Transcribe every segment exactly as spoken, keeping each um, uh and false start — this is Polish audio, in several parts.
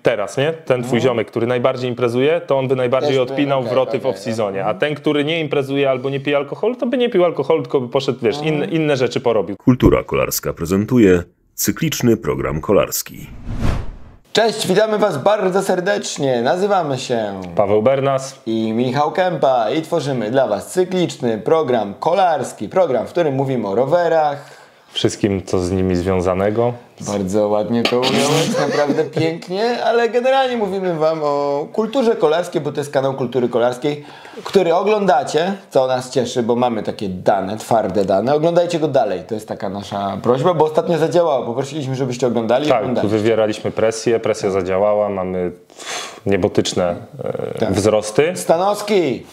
teraz, nie? Ten twój no. ziomek, który najbardziej imprezuje, to on by najbardziej Też by, odpinał okay, wroty okay, w off-seasonie, okay. a ten, który nie imprezuje albo nie pije alkoholu, to by nie pił alkoholu, tylko by poszedł, wiesz, no. inne, inne rzeczy porobił. Kultura Kolarska prezentuje cykliczny program kolarski. Cześć, witamy Was bardzo serdecznie. Nazywamy się Paweł Bernas i Michał Kępa i tworzymy dla Was cykliczny program kolarski. Program, w którym mówimy o rowerach. Wszystkim, co z nimi związanego. Bardzo ładnie to ująłeś, naprawdę pięknie, ale generalnie mówimy Wam o kulturze kolarskiej, bo to jest kanał Kultury Kolarskiej, który oglądacie, co nas cieszy, bo mamy takie dane, twarde dane. Oglądajcie go dalej, to jest taka nasza prośba, bo ostatnio zadziałało. Poprosiliśmy, żebyście oglądali. Tak, oglądali. wywieraliśmy presję, presja zadziałała, mamy niebotyczne e, tak. wzrosty. Stanowski,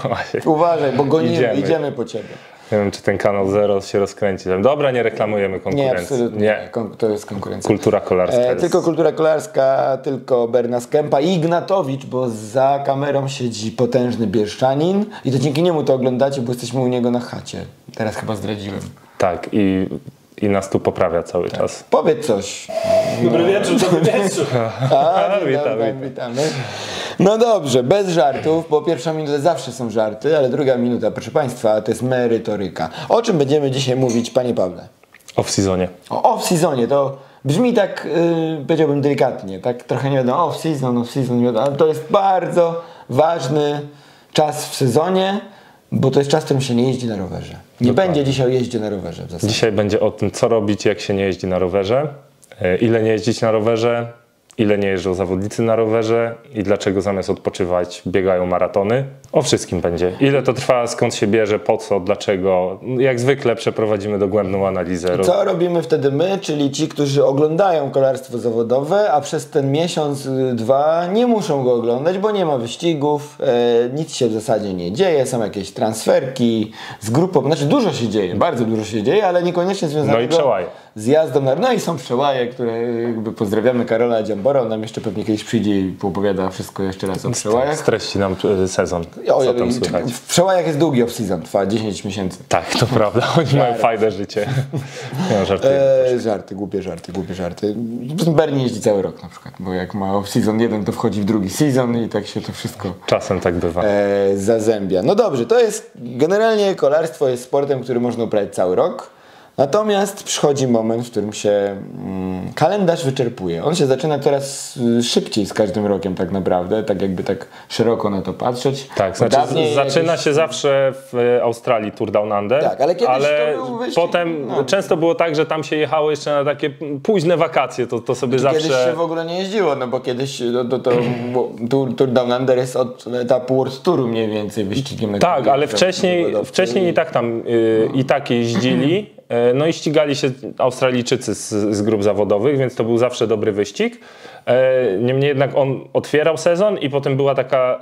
uważaj, bo gonimy, idziemy. idziemy po Ciebie. Nie wiem, czy ten kanał Zero się rozkręci. Dobra, nie reklamujemy konkurencji. Nie, absolutnie nie. To jest konkurencja. Kultura kolarska e, jest... Tylko kultura kolarska, tylko Bernas Kępa i Ignatowicz, bo za kamerą siedzi potężny Bieszczanin i to dzięki niemu to oglądacie, bo jesteśmy u niego na chacie. Teraz chyba zdradziłem. Tak, i, i nas tu poprawia cały tak. czas. Powiedz coś. Dobry wieczór, dobry wieczór. A, witam, witamy, witamy. No dobrze, bez żartów, bo pierwsza minuta zawsze są żarty, ale druga minuta, proszę Państwa, to jest merytoryka. O czym będziemy dzisiaj mówić, Panie Pawle? Off-seasonie. O off-seasonie, to brzmi tak, yy, powiedziałbym delikatnie, tak trochę nie wiadomo, off-season, off-season, nie wiadomo, ale to jest bardzo ważny czas w sezonie, bo to jest czas, w którym się nie jeździ na rowerze. Nie Dokładnie. Będzie dzisiaj o jeździe na rowerze w zasadzie. Dzisiaj będzie o tym, co robić, jak się nie jeździ na rowerze, ile nie jeździć na rowerze, ile nie jeżdżą zawodnicy na rowerze i dlaczego zamiast odpoczywać biegają maratony. O wszystkim będzie. Ile to trwa, skąd się bierze, po co, dlaczego. Jak zwykle przeprowadzimy dogłębną analizę. Co robimy wtedy my, czyli ci, którzy oglądają kolarstwo zawodowe, a przez ten miesiąc, dwa nie muszą go oglądać, bo nie ma wyścigów, e, nic się w zasadzie nie dzieje, są jakieś transferki z grupą, znaczy dużo się dzieje, bardzo dużo się dzieje, ale niekoniecznie związanego No i przełaje. z jazdą na... No i są przełaje, które jakby pozdrawiamy Karola Dziambora, on nam jeszcze pewnie kiedyś przyjdzie i opowiada wszystko jeszcze raz o przełajach. Streści nam sezon. O, Co tam słychać? W przełajach jest długi off-season, trwa dziesięć miesięcy. Tak, to prawda. Oni mają fajne życie. Nie, żartuję. E, żarty, głupie żarty, głupie żarty. Bernie jeździ cały rok na przykład, bo jak ma off-season jeden, to wchodzi w drugi season i tak się to wszystko Czasem tak bywa. e, zazębia. No dobrze, to jest generalnie kolarstwo jest sportem, który można uprawiać cały rok. Natomiast przychodzi moment, w którym się mm, kalendarz wyczerpuje. On się zaczyna coraz szybciej z każdym rokiem tak naprawdę, tak jakby tak szeroko na to patrzeć. Tak, znaczy z, zaczyna jakieś... się zawsze w Australii Tour Down Under, tak, ale, kiedyś ale to był wyścig, potem no. często było tak, że tam się jechało jeszcze na takie późne wakacje, to, to sobie Kiedyś zawsze... się w ogóle nie jeździło, no bo kiedyś to, to, to Tour, Tour Down Under jest od etapu World Touru mniej więcej wyścigiem. Tak, ale wcześniej, wcześniej i tak tam yy, i tak jeździli. No i ścigali się Australijczycy z, z grup zawodowych, więc to był zawsze dobry wyścig. Niemniej jednak on otwierał sezon i potem była taka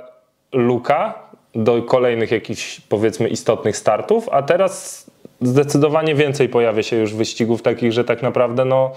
luka do kolejnych jakichś, powiedzmy, istotnych startów, a teraz zdecydowanie więcej pojawia się już wyścigów takich, że tak naprawdę no,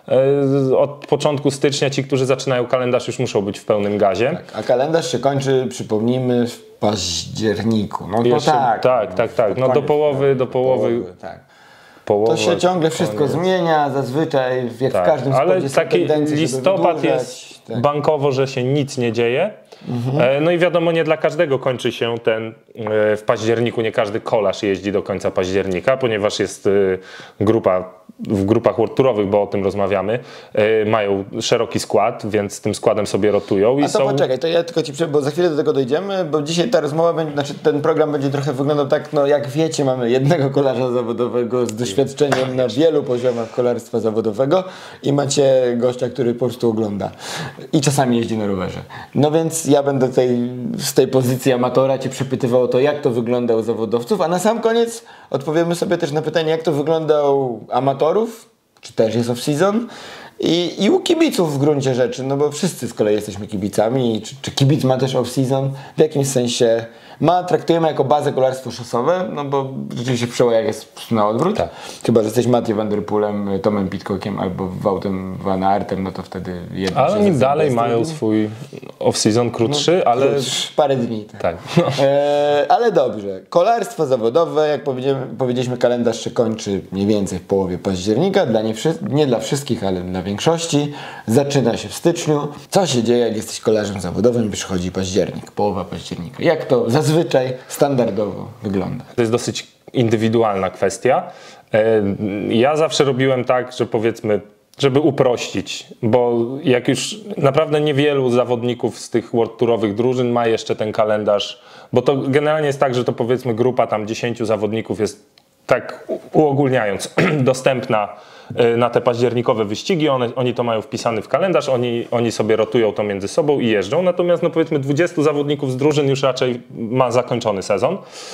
od początku stycznia ci, którzy zaczynają kalendarz, już muszą być w pełnym gazie. Tak, a kalendarz się kończy, przypomnijmy, w październiku. No to Jeszcze, tak. tak, no, tak, tak. No do koniec, połowy, do do połowy. połowy tak. Połowa, to się ciągle wszystko koniec. zmienia, zazwyczaj jak tak, w każdym sporcie ale są taki tendencje, listopad jest tak. bankowo, że się nic nie dzieje. Mhm. No i wiadomo, nie dla każdego kończy się ten w październiku, nie każdy kolarz jeździ do końca października, ponieważ jest grupa, w grupach world tourowych, bo o tym rozmawiamy, mają szeroki skład, więc tym składem sobie rotują. I A to są... poczekaj, to ja tylko ci przerwę, bo za chwilę do tego dojdziemy, bo dzisiaj ta rozmowa będzie, znaczy ten program będzie trochę wyglądał tak, no jak wiecie, mamy jednego kolarza zawodowego z doświadczeniem na wielu poziomach kolarstwa zawodowego i macie gościa, który po prostu ogląda i czasami jeździ na rowerze. No więc ja będę tej, z tej pozycji amatora cię przepytywał o to, jak to wygląda u zawodowców, a na sam koniec odpowiemy sobie też na pytanie, jak to wygląda u amatorów, czy też jest off-season, I, i u kibiców w gruncie rzeczy, no bo wszyscy z kolei jesteśmy kibicami. Czy, czy kibic ma też off-season? W jakimś sensie ma, traktujemy jako bazę kolarstwo szosowe, no bo rzeczywiście w przełajach jest na odwrót. Tak. Chyba, że jesteś Mathieu van der Poelem, Tomem Pidcockiem albo Woutem van Aertem, no to wtedy jedno. Ale oni dalej mają swój off-season krótszy, no, ale... Krótszy, parę dni. Tak. tak. No. E, ale dobrze. Kolarstwo zawodowe, jak powiedzieliśmy, kalendarz się kończy mniej więcej w połowie października. Dla nie, nie dla wszystkich, ale dla większości. Zaczyna się w styczniu. Co się dzieje, jak jesteś kolarzem zawodowym i przychodzi październik, połowa października? Jak to zazwyczaj standardowo wygląda? To jest dosyć indywidualna kwestia. Ja zawsze robiłem tak, że powiedzmy, żeby uprościć, bo jak już naprawdę niewielu zawodników z tych World Tourowych drużyn ma jeszcze ten kalendarz, bo to generalnie jest tak, że to powiedzmy grupa tam dziesięciu zawodników jest, tak uogólniając, dostępna na te październikowe wyścigi, one, oni to mają wpisany w kalendarz, oni, oni sobie rotują to między sobą i jeżdżą, natomiast no powiedzmy dwudziestu zawodników z drużyn już raczej ma zakończony sezon,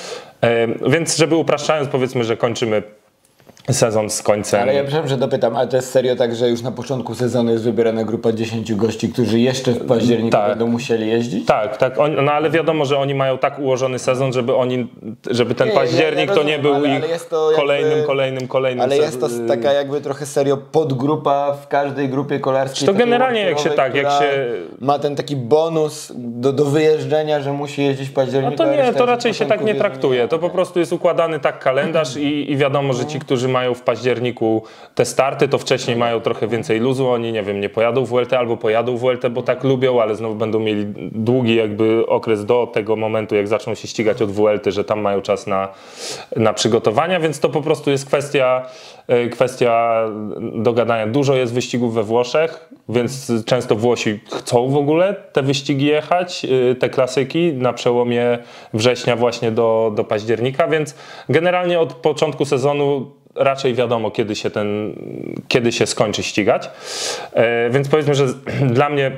więc żeby upraszczając, powiedzmy, że kończymy sezon z końcem. Ale ja przepraszam, że dopytam, ale to jest serio tak, że już na początku sezonu jest wybierana grupa dziesięciu gości, którzy jeszcze w październiku tak. będą musieli jeździć? Tak, tak. On, no ale wiadomo, że oni mają tak ułożony sezon, żeby oni, żeby ten nie, październik ja, ja rozumiem, to nie był ale, ale ich kolejnym, jakby, kolejnym, kolejnym Ale jest to taka jakby trochę serio podgrupa w każdej grupie kolarskiej. To generalnie jak się tak, jak się... ma ten taki bonus do, do wyjeżdżenia, że musi jeździć w październiku. No to nie, to raczej się tak nie traktuje. To po prostu jest układany tak kalendarz i, i wiadomo, że ci, którzy mają w październiku te starty, to wcześniej mają trochę więcej luzu, oni nie wiem, nie pojadą w Vueltę albo pojadą w Vueltę, bo tak lubią, ale znowu będą mieli długi jakby okres do tego momentu, jak zaczną się ścigać od Vuelty, że tam mają czas na, na przygotowania, więc to po prostu jest kwestia, kwestia dogadania. Dużo jest wyścigów we Włoszech, więc często Włosi chcą w ogóle te wyścigi jechać, te klasyki na przełomie września właśnie do, do października, więc generalnie od początku sezonu raczej wiadomo, kiedy się ten, kiedy się skończy ścigać. E, więc powiedzmy, że dla mnie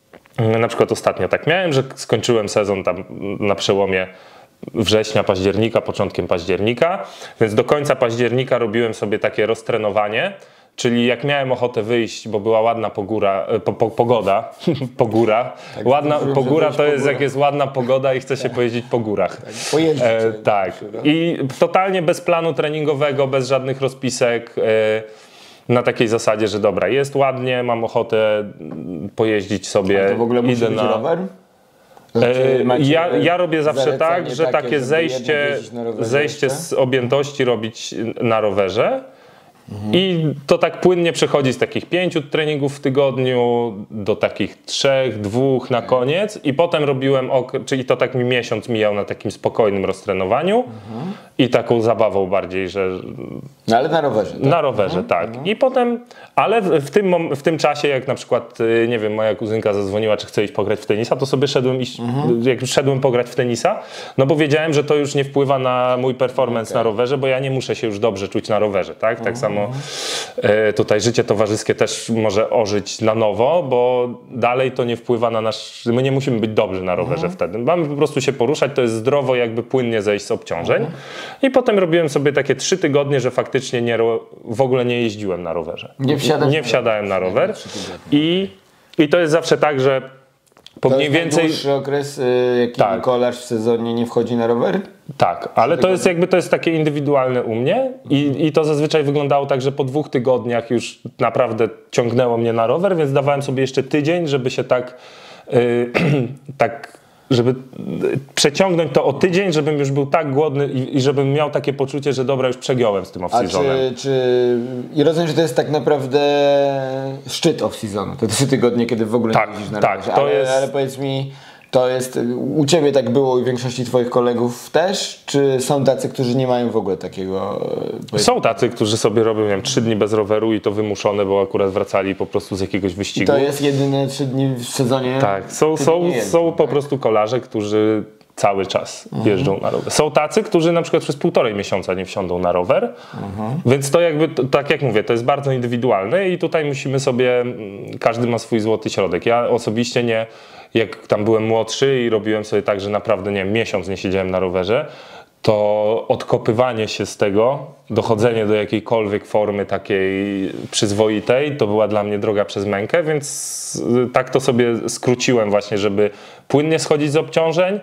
na przykład ostatnio tak miałem, że skończyłem sezon tam na przełomie września, października, początkiem października, więc do końca października robiłem sobie takie roztrenowanie, czyli jak miałem ochotę wyjść, bo była ładna pogóra, po, po, pogoda, pogóra, tak, ładna pogóra to jest jak jest ładna pogoda i chce się pojeździć po górach. Tak, pojeździć. E, tak. I totalnie bez planu treningowego, bez żadnych rozpisek, e, na takiej zasadzie, że dobra, jest ładnie, mam ochotę pojeździć sobie. A to w ogóle musi idę być na... rower? Ja, ja robię zawsze tak, że takie, takie zejście, zejście z objętości robić na rowerze. Mhm. I to tak płynnie przechodzi z takich pięciu treningów w tygodniu do takich trzech, dwóch na koniec i potem robiłem, ok- czyli to tak mi miesiąc mijał na takim spokojnym roztrenowaniu mhm. i taką zabawą bardziej, że... No ale na rowerze. Tak? Na rowerze, mhm. tak. I potem, ale w tym, w tym czasie, jak na przykład, nie wiem, moja kuzynka zadzwoniła, czy chce iść pograć w tenisa, to sobie szedłem iść, mhm. jak już szedłem pograć w tenisa, no bo wiedziałem, że to już nie wpływa na mój performance okay. na rowerze, bo ja nie muszę się już dobrze czuć na rowerze, tak? Tak mhm. samo e, tutaj życie towarzyskie też może ożyć na nowo, bo dalej to nie wpływa na nasz... My nie musimy być dobrzy na rowerze mhm. wtedy. Mamy po prostu się poruszać, to jest zdrowo jakby płynnie zejść z obciążeń. Mhm. I potem robiłem sobie takie trzy tygodnie, że faktycznie nie, w ogóle nie jeździłem na rowerze. Nie, wsiadasz nie wsiadałem na rower. I, I to jest zawsze tak, że po to mniej jest więcej... dłuższy okres, jaki tak. kolarz w sezonie nie wchodzi na rower? Tak, ale to jest jakby to jest takie indywidualne u mnie i, i to zazwyczaj wyglądało tak, że po dwóch tygodniach już naprawdę ciągnęło mnie na rower, więc dawałem sobie jeszcze tydzień, żeby się tak yy, tak żeby przeciągnąć to o tydzień, żebym już był tak głodny i, i żebym miał takie poczucie, że dobra, już przegiąłem z tym off-seasonem. A czy, czy... I rozumiem, że to jest tak naprawdę szczyt off-seasonu, te trzy tygodnie, kiedy w ogóle tak, nie jeździsz na tak, rowerze. to ale, jest... ale powiedz mi, to jest, u Ciebie tak było i większości Twoich kolegów też? Czy są tacy, którzy nie mają w ogóle takiego... Powiedz... Są tacy, którzy sobie robią, nie wiem, trzy dni bez roweru i to wymuszone, bo akurat wracali po prostu z jakiegoś wyścigu. I to jest jedyne trzy dni w sezonie? Tak, są, są, są po prostu kolarze, którzy cały czas jeżdżą mhm. na rower. Są tacy, którzy na przykład przez półtorej miesiąca nie wsiądą na rower, mhm. więc to jakby, to, tak jak mówię, to jest bardzo indywidualne i tutaj musimy sobie, każdy ma swój złoty środek. Ja osobiście nie, jak tam byłem młodszy i robiłem sobie tak, że naprawdę, nie wiem, miesiąc nie siedziałem na rowerze, to odkopywanie się z tego, dochodzenie do jakiejkolwiek formy takiej przyzwoitej, to była dla mnie droga przez mękę, więc tak to sobie skróciłem właśnie, żeby płynnie schodzić z obciążeń,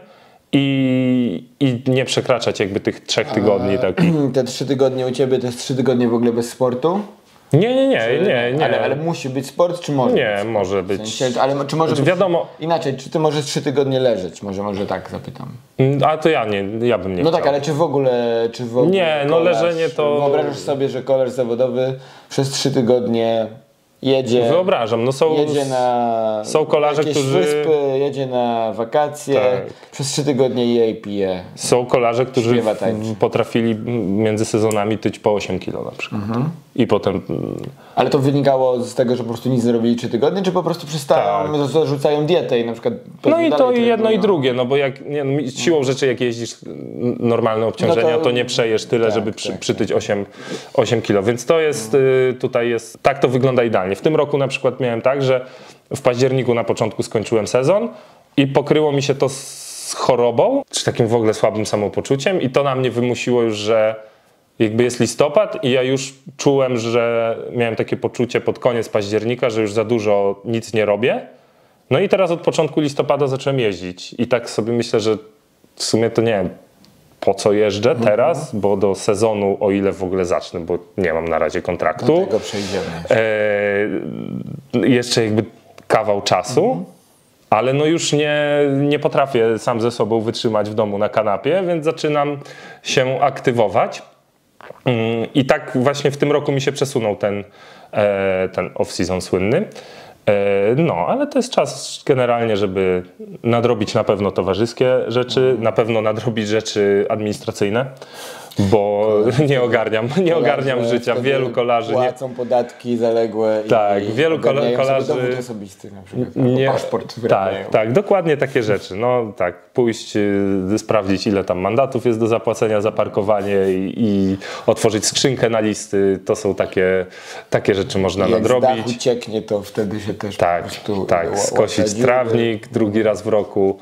I, i nie przekraczać jakby tych trzech tygodni. A, takich. Te trzy tygodnie u Ciebie to jest trzy tygodnie w ogóle bez sportu? Nie, nie, nie, czy, nie, nie. Ale, ale musi być sport, czy może Nie, być może być. W sensie, ale czy może Znaczy, być, wiadomo. Inaczej, czy ty możesz trzy tygodnie leżeć? Może, może tak zapytam. A to ja nie, ja bym nie No chciał. tak, ale czy w ogóle... Czy w ogóle Nie, no kolarz, leżenie to- Wyobrażasz sobie, że kolarz zawodowy przez trzy tygodnie jedzie... Wyobrażam, no są, Jedzie na są kolarze, jakieś którzy... wyspy, jedzie na wakacje, Tak. przez trzy tygodnie je i pije. Są kolarze, którzy Śpiewa, tańczy. potrafili między sezonami tyć po osiem kilo na przykład. Mhm. I potem... Ale to wynikało z tego, że po prostu nic nie robili trzy tygodnie, czy po prostu przestają, Tak. zarzucają dietę i na przykład... No i to dalej i jedno i trenują? drugie, no bo jak nie, no, siłą rzeczy jak jeździsz normalne obciążenia, No to, to- nie przejesz tyle, tak, żeby przy, tak, przytyć osiem kilo, więc to jest, y, tutaj jest, tak to wygląda idealnie. W tym roku na przykład miałem tak, że w październiku na początku skończyłem sezon i pokryło mi się to z chorobą, czy takim w ogóle słabym samopoczuciem i to na mnie wymusiło już, że jakby jest listopad i ja już czułem, że miałem takie poczucie pod koniec października, że już za dużo nic nie robię. No i teraz od początku listopada zacząłem jeździć i tak sobie myślę, że w sumie to nie wiem, po co jeżdżę teraz, bo do sezonu, o ile w ogóle zacznę, bo nie mam na razie kontraktu, Do tego przejdziemy. e, jeszcze jakby kawał czasu, ale no już nie, nie potrafię sam ze sobą wytrzymać w domu na kanapie, więc zaczynam się aktywować. Mm, I tak właśnie w tym roku mi się przesunął ten, e, ten off-season słynny. E, No, ale to jest czas generalnie, żeby nadrobić na pewno towarzyskie rzeczy, na pewno nadrobić rzeczy administracyjne, bo nie ogarniam, nie ogarniam Kolarze życia. wtedy Wielu kolarzy nie, płacą podatki zaległe Tak, i wielu kola- ogarniają sobie kolarzy- dowód osobisty na przykład, nie, albo paszport wyrabiają. tak, tak, dokładnie takie rzeczy. No tak, pójść, y, sprawdzić ile tam mandatów jest do zapłacenia za parkowanie i, i otworzyć skrzynkę na listy, to są takie, takie rzeczy można Jak z dachu nadrobić. cieknie, to wtedy się też Tak, po prostu tak, ła- skosić łata dziury. trawnik drugi raz w roku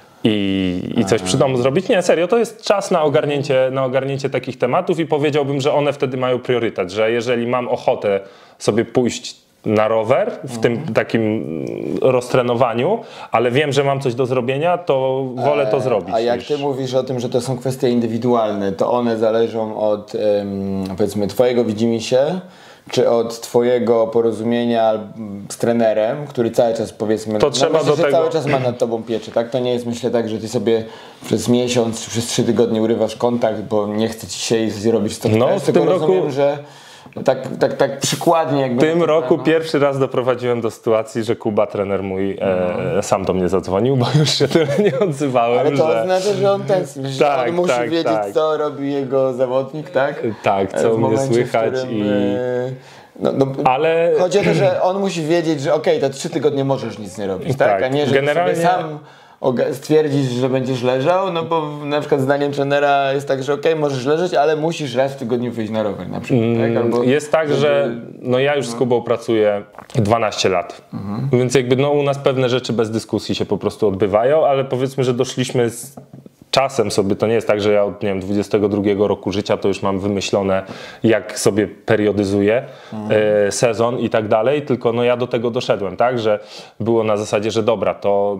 i, i coś przy domu zrobić. Nie, serio, to jest czas na ogarnięcie, na ogarnięcie takich tematów i powiedziałbym, że one wtedy mają priorytet, że jeżeli mam ochotę sobie pójść na rower w tym takim roztrenowaniu, ale wiem, że mam coś do zrobienia, to wolę to zrobić. A jak niż- ty mówisz o tym, że to są kwestie indywidualne, to one zależą od em, powiedzmy twojego widzimisię, czy od twojego porozumienia z trenerem, który cały czas powiedzmy, To no trzeba myślę, do że tego- cały czas ma nad tobą pieczę, tak? To nie jest myślę tak, że ty sobie przez miesiąc czy przez trzy tygodnie urywasz kontakt, bo nie chce ci się i zrobić to. No, też, w tylko tym roku- rozumiem, że no tak, tak, tak przykładnie jakby... W tym na- roku no. pierwszy raz doprowadziłem do sytuacji, że Kuba, trener mój, e, sam do mnie zadzwonił, bo już się tyle nie odzywałem, Ale to że... oznacza, że on tęskni, że Tak, on musi tak, wiedzieć, tak. co robi jego zawodnik, tak? Tak, E, co w u mnie momencie, w słychać którym, i... e, No, no, Ale... chodzi o to, że on musi wiedzieć, że okej, te trzy tygodnie możesz nic nie robić, tak? Tak, A nie, że generalnie- sobie sam oga- stwierdzisz, że będziesz leżał, no bo na przykład zdaniem trenera jest tak, że okej, możesz leżeć, ale musisz raz w tygodniu wyjść na rower na przykład, tak? Albo Jest tak, żeby- że no ja już z Kubą pracuję dwanaście lat, więc jakby no u nas pewne rzeczy bez dyskusji się po prostu odbywają, ale powiedzmy, że doszliśmy z czasem sobie, to nie jest tak, że ja od nie wiem, dwudziestego drugiego roku życia to już mam wymyślone, jak sobie periodyzuję e, sezon i tak dalej, tylko no ja do tego doszedłem, tak, że było na zasadzie, że dobra, to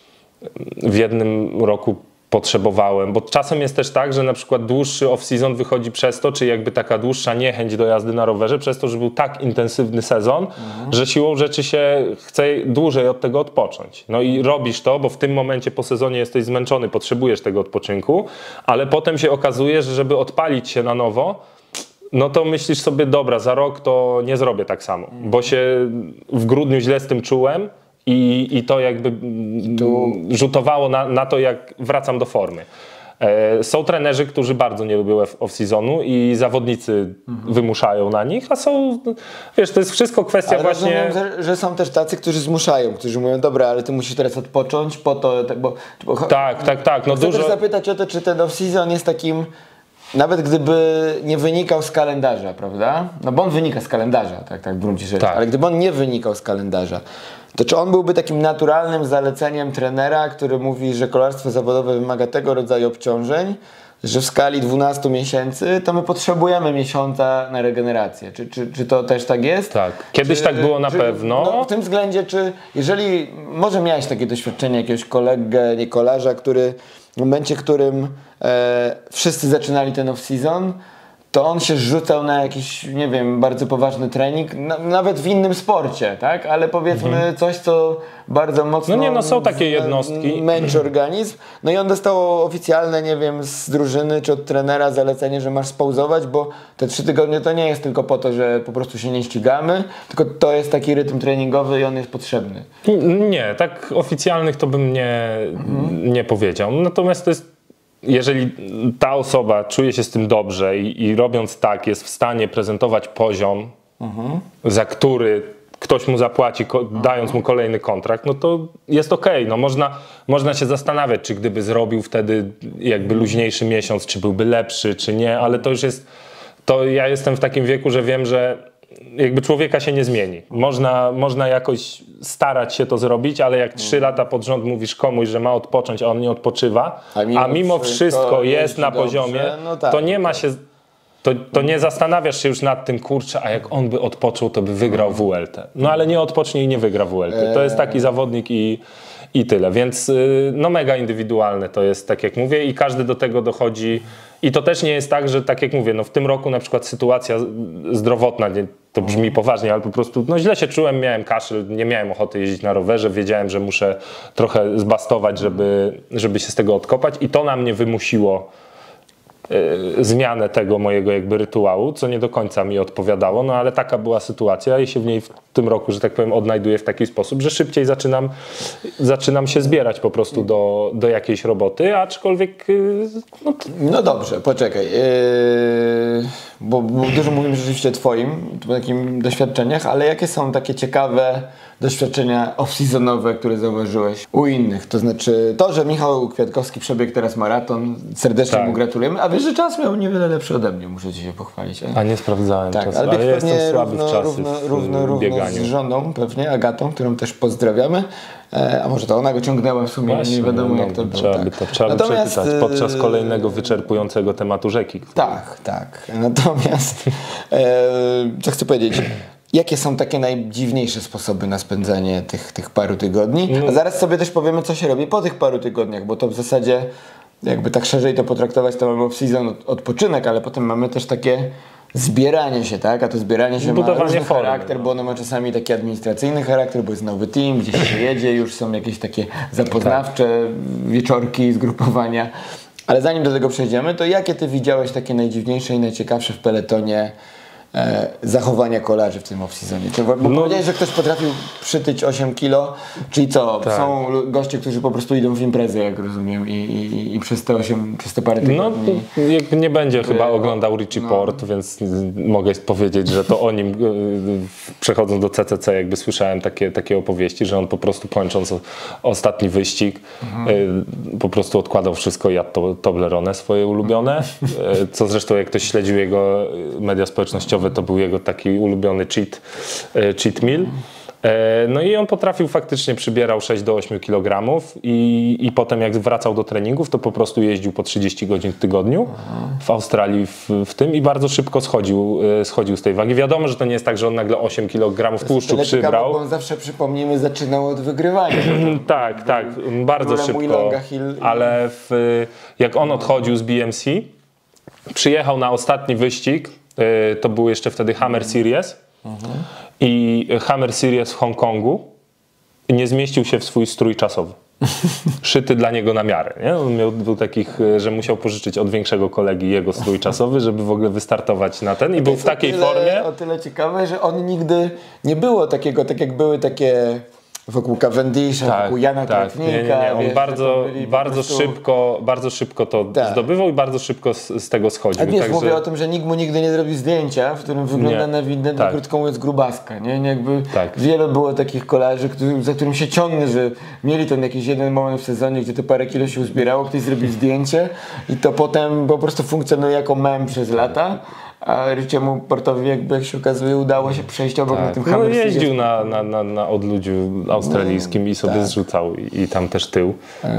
w jednym roku potrzebowałem, bo czasem jest też tak, że na przykład dłuższy off-season wychodzi przez to, czy jakby taka dłuższa niechęć do jazdy na rowerze, przez to, że był tak intensywny sezon, mhm. że siłą rzeczy się chce dłużej od tego odpocząć. No i robisz to, bo w tym momencie po sezonie jesteś zmęczony, potrzebujesz tego odpoczynku, ale potem się okazuje, że żeby odpalić się na nowo, no to myślisz sobie, dobra, za rok to nie zrobię tak samo, mhm. bo się w grudniu źle z tym czułem, I, I to jakby tu rzutowało na, na to, jak wracam do formy. E, są trenerzy, którzy bardzo nie lubią off-seasonu i zawodnicy mhm. wymuszają na nich, a są, wiesz, to jest wszystko kwestia ale właśnie... rozumiem, że, że są też tacy, którzy zmuszają, którzy mówią, dobra, ale ty musisz teraz odpocząć po to, tak, bo... bo tak, tak, tak. No chcę dużo... też zapytać o to, czy ten off-season jest takim... Nawet gdyby nie wynikał z kalendarza, prawda? No bo on wynika z kalendarza, tak, tak w gruncie rzeczy. Tak. Ale gdyby on nie wynikał z kalendarza, to czy on byłby takim naturalnym zaleceniem trenera, który mówi, że kolarstwo zawodowe wymaga tego rodzaju obciążeń, że w skali dwunastu miesięcy to my potrzebujemy miesiąca na regenerację. Czy, czy, czy to też tak jest? Tak. Kiedyś czy, tak było na czy, pewno. No, w tym względzie, czy jeżeli, może miałeś takie doświadczenie jakiegoś kolegę, nie kolarza, który w momencie, w którym e, wszyscy zaczynali ten off-season, to on się rzucał na jakiś, nie wiem, bardzo poważny trening, na, nawet w innym sporcie, tak? Ale powiedzmy mhm. coś, co bardzo mocno no nie, no są takie jednostki. męczy organizm. No i on dostał oficjalne, nie wiem, z drużyny czy od trenera zalecenie, że masz spauzować, bo te trzy tygodnie to nie jest tylko po to, że po prostu się nie ścigamy, tylko to jest taki rytm treningowy i on jest potrzebny. Nie, tak oficjalnych to bym nie, mhm. nie powiedział. Natomiast to jest, jeżeli ta osoba czuje się z tym dobrze i, i robiąc tak jest w stanie prezentować poziom, mhm. za który ktoś mu zapłaci, ko- dając mu kolejny kontrakt, no to jest okej. No można, można się zastanawiać, czy gdyby zrobił wtedy jakby luźniejszy miesiąc, czy byłby lepszy, czy nie, ale to już jest, to ja jestem w takim wieku, że wiem, że jakby człowieka się nie zmieni. Można, można jakoś starać się to zrobić, ale jak trzy lata pod rząd mówisz komuś, że ma odpocząć, a on nie odpoczywa, a mimo, a mimo wszystko jest na dobrze, poziomie, no tak, to nie ma się... To, to nie zastanawiasz się już nad tym, kurczę, a jak on by odpoczął, to by wygrał W L T. No ale nie odpocznie i nie wygra W L T. To jest taki zawodnik i, i tyle. Więc no mega indywidualne to jest, tak jak mówię, i każdy do tego dochodzi. I to też nie jest tak, że tak jak mówię, no w tym roku na przykład sytuacja zdrowotna, nie, to brzmi poważnie, ale po prostu no źle się czułem, miałem kaszel, nie miałem ochoty jeździć na rowerze, wiedziałem, że muszę trochę zbastować, żeby, żeby się z tego odkopać i to na mnie wymusiło zmianę tego mojego jakby rytuału, co nie do końca mi odpowiadało, no ale taka była sytuacja i się w niej w tym roku, że tak powiem, odnajduję w taki sposób, że szybciej zaczynam, zaczynam się zbierać po prostu do, do jakiejś roboty, aczkolwiek... No, to... no dobrze, poczekaj, yy, bo, bo dużo mówimy rzeczywiście twoim takim doświadczeniach, ale jakie są takie ciekawe doświadczenia off-seasonowe, które zauważyłeś u innych? To znaczy to, że Michał Kwiatkowski przebiegł teraz maraton, serdecznie tak. mu gratulujemy, a wiesz, że czas miał niewiele lepszy ode mnie, muszę ci się pochwalić. A, a nie sprawdzałem tak, czasu, ale, ale ja jestem słaby równo, w czasy równo, w równo, równo bieganiu. Z żoną pewnie, Agatą, którą też pozdrawiamy, e, a może to ona go ciągnęła w sumie, Właśnie, nie wiadomo no, jak to trzeba było. By to, trzeba Natomiast, by przeczytać podczas kolejnego wyczerpującego tematu rzeki. Tak, tak. Natomiast e, co chcę powiedzieć, jakie są takie najdziwniejsze sposoby na spędzanie tych, tych paru tygodni? A zaraz sobie też powiemy, co się robi po tych paru tygodniach, bo to w zasadzie jakby tak szerzej to potraktować, to mamy off-season, odpoczynek, ale potem mamy też takie zbieranie się, tak? A to zbieranie się Budowanie ma różny formy, charakter, no. bo ono ma czasami taki administracyjny charakter, bo jest nowy team, gdzieś się jedzie, już są jakieś takie zapoznawcze wieczorki, zgrupowania. Ale zanim do tego przejdziemy, to jakie ty widziałeś takie najdziwniejsze i najciekawsze w peletonie E, zachowania kolarzy w tym off-seasonie? Bo no, powiedziałeś, że ktoś potrafił przytyć osiem kilo, czyli co? Tak. Są goście, którzy po prostu idą w imprezę, jak rozumiem, i, i, i przez te osiem, przez te parę tygodni... No, nie będzie chyba oglądał Richie no. Port, więc mogę powiedzieć, że to o nim, przechodząc do C C C, jakby słyszałem takie, takie opowieści, że on po prostu kończąc ostatni wyścig, mhm. po prostu odkładał wszystko i jadł to, Toblerone swoje ulubione, co zresztą jak ktoś śledził jego media społecznościowe, to był jego taki ulubiony cheat, cheat meal. No i on potrafił faktycznie, przybierał sześć do ośmiu kilogramów i, i potem jak wracał do treningów, to po prostu jeździł po trzydzieści godzin w tygodniu w Australii w, w tym i bardzo szybko schodził, schodził z tej wagi. Wiadomo, że to nie jest tak, że on nagle osiem kilogramów tłuszczu przybrał. Ciekawe, bo on zawsze, przypomnijmy, zaczynał od wygrywania. tak, tak, bardzo szybko, ale w, jak on odchodził z B M C, przyjechał na ostatni wyścig, to był jeszcze wtedy Hammer Series mhm. i Hammer Series w Hongkongu nie zmieścił się w swój strój czasowy. Szyty dla niego na miarę. Nie? On miał, był takich, że musiał pożyczyć od większego kolegi jego strój czasowy, żeby w ogóle wystartować na ten i był w takiej tyle, formie. O tyle ciekawe, że on nigdy nie było takiego, tak jak były takie wokół Cavendisha, tak, wokół Jana tak, nie, nie, nie. On wiesz, bardzo, bardzo, prostu... szybko, bardzo szybko to tak. zdobywał i bardzo szybko z, z tego schodził. A wiesz, Także... mówię o tym, że nikt mu nigdy nie zrobił zdjęcia, w którym wygląda na widne, tak. krótko mówiąc, grubaska. Nie? Nie jakby tak. Wiele było takich kolarzy, który, za którym się ciągnie, że mieli ten jakiś jeden moment w sezonie, gdzie to parę kilo się uzbierało, ktoś zrobił zdjęcie i to potem po prostu funkcjonuje jako mem przez lata. A Richiemu Portowi, jakby jak się okazuje, udało się przejść obok tak. na tym Hammer. No, jeździł na, na, na, na odludziu australijskim no, i sobie tak. zrzucał i, i tam też tył.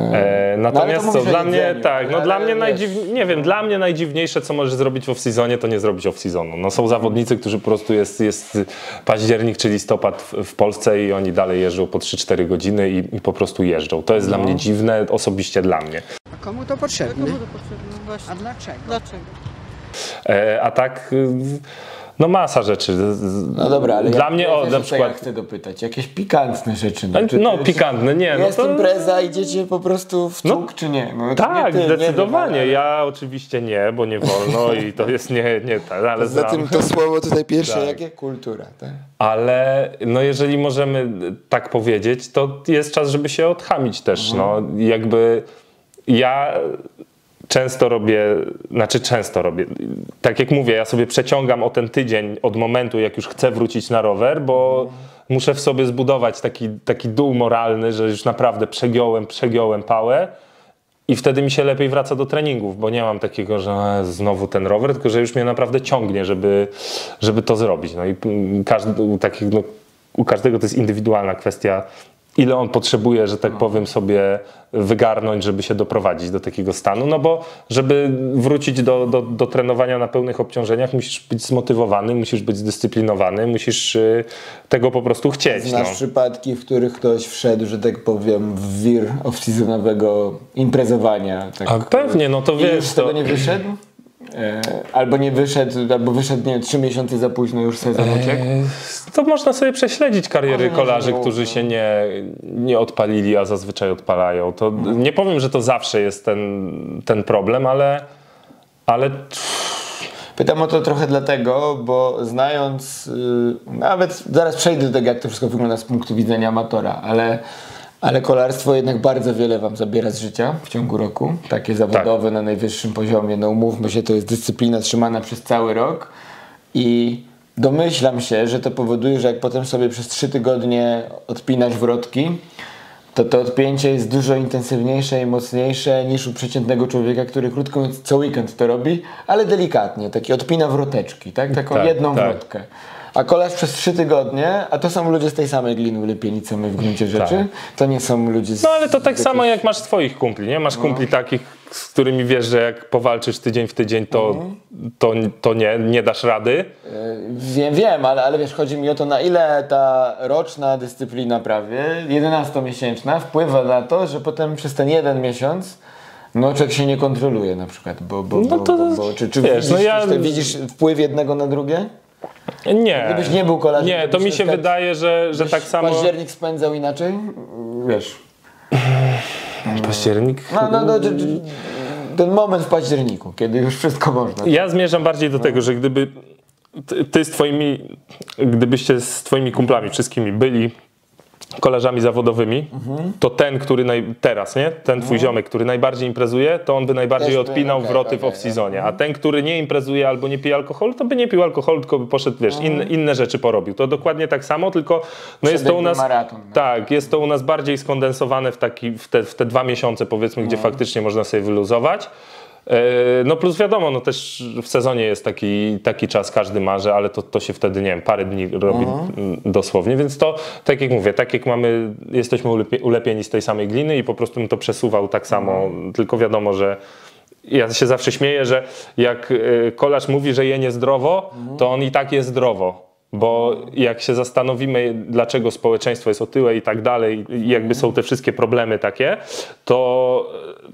E, natomiast no, co, dla mnie, jedzeniu, tak, no dla mnie najdziw... nie wiem, dla mnie najdziwniejsze, co możesz zrobić w off-seasonie, to nie zrobić off-seasonu. No są zawodnicy, którzy po prostu jest, jest październik czy listopad w, w Polsce i oni dalej jeżdżą po trzy cztery godziny i, i po prostu jeżdżą. To jest no. dla mnie dziwne, osobiście dla mnie. A komu to potrzebne? Komu to potrzebne? Właśnie. A dlaczego? Dlaczego? E, a tak, no masa rzeczy. No dobra, ale dla ja, mnie ja o, też na o przykład... ja chcę dopytać, jakieś pikantne rzeczy. No, czy, No czy, pikantne, nie. Jest no to... impreza, idziecie po prostu w cuk, No, czy nie? No, tak, nie ty, zdecydowanie. Nie wiem, ale... Ja oczywiście nie, bo nie wolno i to jest nie, nie tak, ale Za znam. tym to słowo tutaj pierwsze, Tak. jakie? Kultura. Tak? Ale no jeżeli możemy tak powiedzieć, to jest czas, żeby się odchamić też. Mhm. No, jakby ja często robię, znaczy często robię, tak jak mówię, ja sobie przeciągam o ten tydzień od momentu, jak już chcę wrócić na rower, bo mhm. muszę w sobie zbudować taki, taki dół moralny, że już naprawdę przegiąłem, przegiąłem pałę. I wtedy mi się lepiej wraca do treningów, bo nie mam takiego, że e, znowu ten rower, tylko że już mnie naprawdę ciągnie, żeby, żeby to zrobić. No i każdy, u, takich, no, u każdego to jest indywidualna kwestia, ile on potrzebuje, że tak powiem, sobie wygarnąć, żeby się doprowadzić do takiego stanu. No bo żeby wrócić do, do, do trenowania na pełnych obciążeniach, musisz być zmotywowany, musisz być zdyscyplinowany, musisz y, tego po prostu chcieć. Znasz no. przypadki, w których ktoś wszedł, że tak powiem, w wir off-seasonowego imprezowania. Tak, A pewnie, no to i wiesz... już z tego to... nie wyszedł? E, albo nie wyszedł, albo wyszedł, nie wiem, trzy miesiące za późno, już sezon uciekł? Eee, to można sobie prześledzić kariery Może kolarzy, nie którzy było, się nie, nie odpalili, a zazwyczaj odpalają. To nie powiem, że to zawsze jest ten, ten problem, ale, ale Pytam o to trochę dlatego, bo znając, yy, nawet zaraz przejdę do tego, jak to wszystko wygląda z punktu widzenia amatora, ale, ale kolarstwo jednak bardzo wiele wam zabiera z życia w ciągu roku. Takie zawodowe tak. Na najwyższym poziomie, no umówmy się, to jest dyscyplina trzymana przez cały rok i domyślam się, że to powoduje, że jak potem sobie przez trzy tygodnie odpinasz wrotki, to to odpięcie jest dużo intensywniejsze i mocniejsze niż u przeciętnego człowieka, który krótko mówiąc co weekend to robi, ale delikatnie, taki odpina wroteczki, tak? Taką tak, jedną tak. wrotkę. A kolarz przez trzy tygodnie, a to są ludzie z tej samej gliny ulepieni, co my w gruncie rzeczy, tak. to nie są ludzie z... No ale to tak z samo jakichś... jak masz swoich kumpli, nie? Masz kumpli no. takich, z którymi wiesz, że jak powalczysz tydzień w tydzień, to, mhm. to, to nie, nie dasz rady. Yy, wiem, wiem, ale, ale wiesz, chodzi mi o to, na ile ta roczna dyscyplina prawie, jedenastomiesięczna, wpływa na to, że potem przez ten jeden miesiąc no człowiek się nie kontroluje na przykład, bo, bo, no to, bo, bo, bo czy, czy wiesz, widzisz, no ja... czy widzisz wpływ jednego na drugie? Nie. Gdybyś nie był kolarzem, nie, to mi się wydaje, że, że tak samo... Październik spędzał inaczej? Wiesz. Październik? No, no, no, ten moment w październiku, kiedy już wszystko można. Ja zmierzam bardziej do tego, że gdyby ty z twoimi, gdybyście z twoimi kumplami wszystkimi byli kolarzami zawodowymi, mhm. to ten, który naj... teraz, nie? Ten twój mhm. ziomek, który najbardziej imprezuje, to on by najbardziej Też odpinał by, okay, wroty okay, w off-seasonie. Okay. A ten, który nie imprezuje albo nie pije alkoholu, to by nie pił alkoholu, tylko by poszedł, wiesz, mhm. inne, inne rzeczy porobił. To dokładnie tak samo, tylko no jest to u nas maraton, no. tak, jest to u nas bardziej skondensowane w, taki, w, te, w te dwa miesiące, powiedzmy, gdzie mhm. faktycznie można sobie wyluzować. No plus wiadomo, no też w sezonie jest taki, taki czas, każdy marzy, ale to, to się wtedy, nie wiem, parę dni robi mhm. dosłownie, więc to, tak jak mówię, tak jak mamy, jesteśmy ulepieni z tej samej gliny i po prostu bym to przesuwał tak samo, mhm. tylko wiadomo, że ja się zawsze śmieję, że jak kolarz mówi, że je niezdrowo, mhm. to on i tak je zdrowo. Bo jak się zastanowimy, dlaczego społeczeństwo jest otyłe i tak dalej, i jakby są te wszystkie problemy takie, to...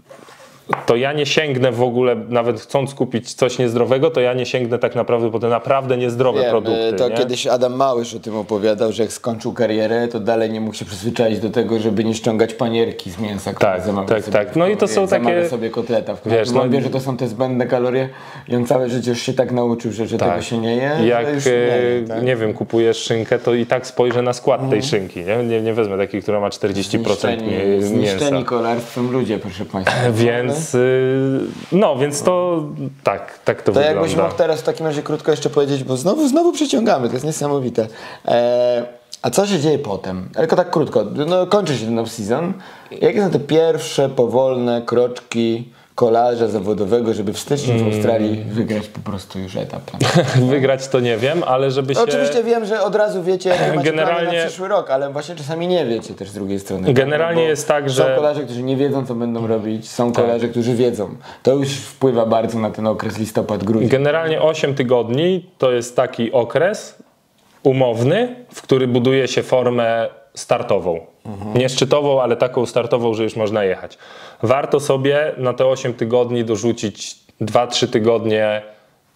to ja nie sięgnę w ogóle, nawet chcąc kupić coś niezdrowego, to ja nie sięgnę tak naprawdę po te naprawdę niezdrowe Wiem, produkty. To nie? kiedyś Adam Małysz o tym opowiadał, że jak skończył karierę, to dalej nie mógł się przyzwyczaić do tego, żeby nie ściągać panierki z mięsa, które tak, zamawia tak, sobie. tak. No i to są zamawia takie... sobie kotleta, w wiesz, no, no... wie, że to są te zbędne kalorie i on całe życie już się tak nauczył, że, że tak. tego się nie je. Jak, już nie, je, tak? nie wiem, kupujesz szynkę, to i tak spojrzę na skład mm. tej szynki. Nie? Nie, nie wezmę takiej, która ma czterdzieści procent Zniszczeni, mięsa. Zniszczeni kolarstwem ludzie, proszę Państwa. Więc, no, więc to tak, tak to, to wygląda. To jakbyś mógł teraz w takim razie krótko jeszcze powiedzieć, bo znowu, znowu przeciągamy, to jest niesamowite. Eee, a co się dzieje potem? Tylko tak krótko, no, kończy się ten off-season. Jakie są te pierwsze powolne kroczki kolarza zawodowego, żeby w styczniu w Australii wygrać po prostu już etap? Wygrać to nie wiem, ale żeby się... Oczywiście wiem, że od razu wiecie, jakie macie generalnie... plany na przyszły rok, ale właśnie czasami nie wiecie też z drugiej strony. Generalnie jest tak, że... Są kolarze, którzy nie wiedzą, co będą robić, są kolarze, tak. którzy wiedzą. To już wpływa bardzo na ten okres listopad-grudzień. Generalnie osiem tygodni to jest taki okres umowny, w który buduje się formę startową. Mhm. Nie szczytową, ale taką startową, że już można jechać. Warto sobie na te osiem tygodni dorzucić dwa trzy tygodnie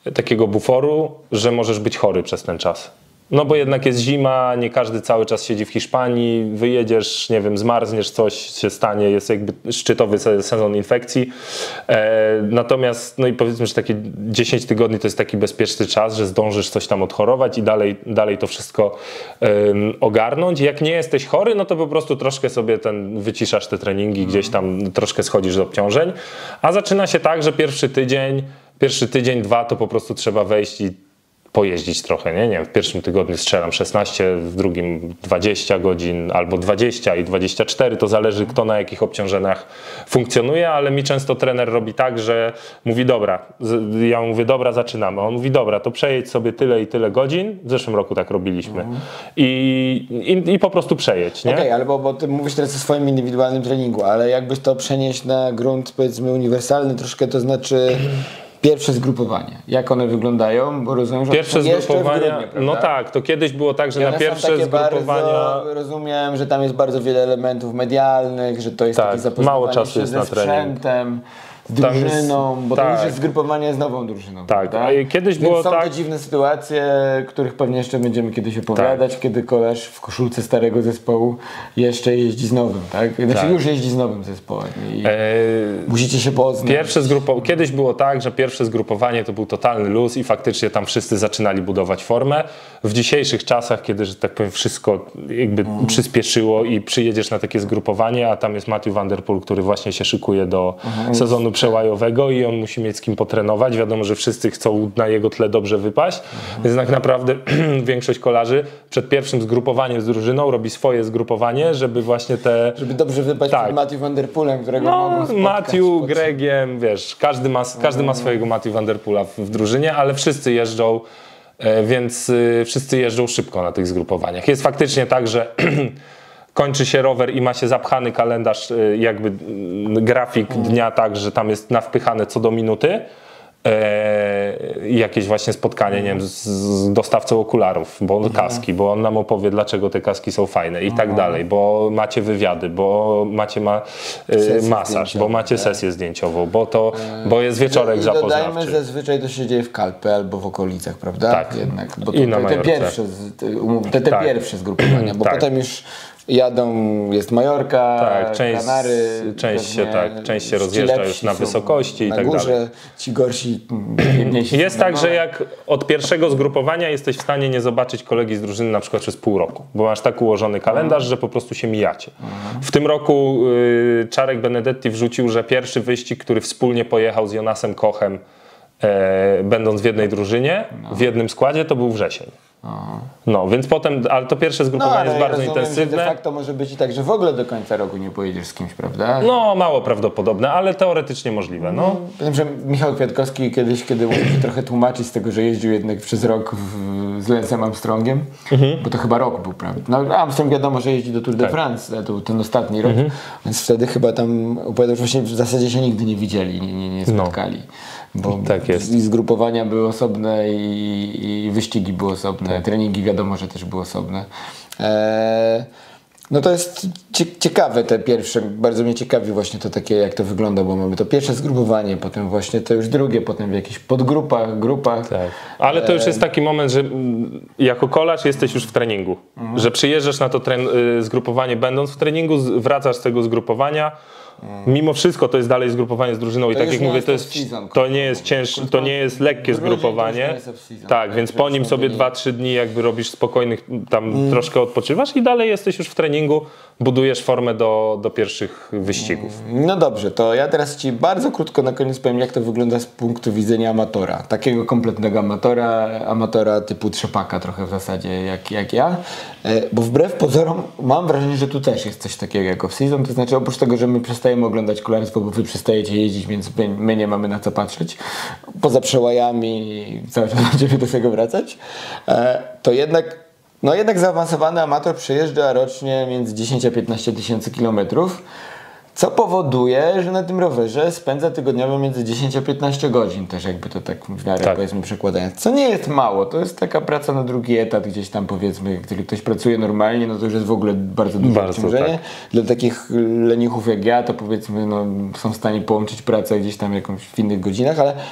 takiego buforu, że możesz być chory przez ten czas. No bo jednak jest zima, nie każdy cały czas siedzi w Hiszpanii, wyjedziesz, nie wiem, zmarzniesz, coś się stanie, jest jakby szczytowy sezon infekcji. E, natomiast, no i powiedzmy, że takie dziesięć tygodni to jest taki bezpieczny czas, że zdążysz coś tam odchorować i dalej, dalej to wszystko e, ogarnąć. Jak nie jesteś chory, no to po prostu troszkę sobie ten, wyciszasz te treningi, gdzieś tam troszkę schodzisz z obciążeń. A zaczyna się tak, że pierwszy tydzień, pierwszy tydzień, dwa to po prostu trzeba wejść i pojeździć trochę, nie? Nie wiem, w pierwszym tygodniu strzelam szesnaście, w drugim dwadzieścia godzin, albo dwadzieścia i dwadzieścia cztery, to zależy kto na jakich obciążeniach funkcjonuje, ale mi często trener robi tak, że mówi dobra, ja mówię dobra, zaczynamy, on mówi dobra, to przejedź sobie tyle i tyle godzin, w zeszłym roku tak robiliśmy mhm. I, i, i po prostu przejedź, nie? Okej, okay, ale bo, bo ty mówisz teraz o swoim indywidualnym treningu, ale jakbyś to przenieść na grunt powiedzmy uniwersalny troszkę, to znaczy pierwsze zgrupowania. Jak one wyglądają? Bo rozumiem, że pierwsze zgrupowania, grudniu, no tak, to kiedyś było tak, że I na pierwsze zgrupowania... Bardzo, rozumiem, że tam jest bardzo wiele elementów medialnych, że to jest tak, takie zapoznawanie mało czasu się jest ze na sprzętem, z drużyną, jest, bo tak. to już jest zgrupowanie z nową drużyną. Tak, prawda? a kiedyś Więc było są tak... te dziwne sytuacje, których pewnie jeszcze będziemy kiedyś opowiadać, tak. Kiedy kolarz w koszulce starego zespołu jeszcze jeździ z nowym, tak? Znaczy tak. Już jeździ z nowym zespołem i eee, musicie się poznać. Pierwsze zgrupo- Kiedyś było tak, że pierwsze zgrupowanie to był totalny luz i faktycznie tam wszyscy zaczynali budować formę. W dzisiejszych czasach, kiedy, że tak powiem, wszystko jakby mm. przyspieszyło i przyjedziesz na takie zgrupowanie, a tam jest Matthew Van Der Poel, który właśnie się szykuje do mm. sezonu przełajowego i on musi mieć z kim potrenować. Wiadomo, że wszyscy chcą na jego tle dobrze wypaść, mhm. więc tak naprawdę większość kolarzy przed pierwszym zgrupowaniem z drużyną robi swoje zgrupowanie, żeby właśnie te... Żeby dobrze wypaść tak. przed Matthew Van Der Poelem, którego no, mogą spotkać. Matthew, Gregiem, wiesz, każdy ma, każdy ma swojego Matthew Van Der Poela w, w drużynie, ale wszyscy jeżdżą, e, więc y, wszyscy jeżdżą szybko na tych zgrupowaniach. Jest faktycznie tak, że kończy się rower i ma się zapchany kalendarz, jakby grafik mm. dnia tak, że tam jest nawpychane co do minuty e, jakieś właśnie spotkanie, mm. nie wiem, z, z dostawcą okularów, bo mm. kaski, bo on nam opowie, dlaczego te kaski są fajne i mm. tak dalej, bo macie wywiady, bo macie ma, e, masaż, bo macie tak? sesję zdjęciową, bo to, e, bo jest wieczorek i zapoznawczy. Dodajmy, zazwyczaj to się dzieje w Calpe albo w okolicach, prawda? Tak. Jednak, bo to, I na te, te pierwsze, te, te tak. pierwsze zgrupowania, bo tak. potem już jadą, jest Majorka, tak, część, Kanary, część się, tak, część się rozjeżdża już na wysokości i na tak górze, dalej. Ci gorsi, mniejsi. Jest tak, że jak od pierwszego zgrupowania jesteś w stanie nie zobaczyć kolegi z drużyny na przykład przez pół roku, bo masz tak ułożony kalendarz, że po prostu się mijacie. W tym roku y, Czarek Benedetti wrzucił, że pierwszy wyścig, który wspólnie pojechał z Jonasem Kochem, e, będąc w jednej drużynie, w jednym składzie, to był wrzesień. Aha. No, więc potem, ale to pierwsze zgrupowanie no, jest bardzo rozumiem, intensywne. Że de facto może być i tak, że w ogóle do końca roku nie pojedziesz z kimś, prawda? No, mało prawdopodobne, ale teoretycznie możliwe. No. Wiem, że Michał Kwiatkowski kiedyś, kiedy musiał się trochę tłumaczyć z tego, że jeździł jednak przez rok w, z Lensem Armstrongiem, mhm. bo to chyba rok był, prawda? No, Armstrong wiadomo, że jeździ do Tour de tak. France, to był ten ostatni rok, mhm. więc wtedy chyba tam opowiadał, że właśnie w zasadzie się nigdy nie widzieli, nie, nie, nie spotkali. No. Bo tak jest. I zgrupowania były osobne i, i wyścigi były osobne, tak. treningi wiadomo, że też były osobne. Eee, no to jest ciekawe te pierwsze, bardzo mnie ciekawi właśnie to takie, jak to wygląda, bo mamy to pierwsze zgrupowanie, potem właśnie to już drugie, potem w jakichś podgrupach, grupach. Tak. Ale to już jest taki moment, że jako kolarz jesteś już w treningu, mhm. że przyjeżdżasz na to tren- zgrupowanie będąc w treningu, wracasz z tego zgrupowania. Mimo wszystko to jest dalej zgrupowanie z drużyną i to tak jak mówię, to jest, season, to nie jest cięższe, to nie jest lekkie zgrupowanie. Tak, więc po nim sobie dwa trzy dni jakby robisz spokojnych, tam mm. troszkę odpoczywasz i dalej jesteś już w treningu, budujesz formę do, do pierwszych wyścigów. No dobrze, to ja teraz Ci bardzo krótko na koniec powiem, jak to wygląda z punktu widzenia amatora. Takiego kompletnego amatora, amatora typu trzepaka trochę w zasadzie jak, jak ja. Bo wbrew pozorom mam wrażenie, że tu też jest coś takiego jak off-season, to znaczy oprócz tego, że my przestajemy oglądać kolarstwo, bo Wy przestajecie jeździć, więc my nie mamy na co patrzeć, poza przełajami cały czas będziemy do tego wracać, to jednak No jednak zaawansowany amator przejeżdża rocznie między dziesięć a piętnaście tysięcy kilometrów, co powoduje, że na tym rowerze spędza tygodniowo między dziesięć a piętnaście godzin, też jakby to tak w miarę tak. powiedzmy przekładając, co nie jest mało, to jest taka praca na drugi etat gdzieś tam powiedzmy, jeżeli ktoś pracuje normalnie, no to już jest w ogóle bardzo duże bardzo, obciążenie. Tak. Dla takich leniuchów jak ja to powiedzmy no, są w stanie połączyć pracę gdzieś tam jakąś w innych godzinach, ale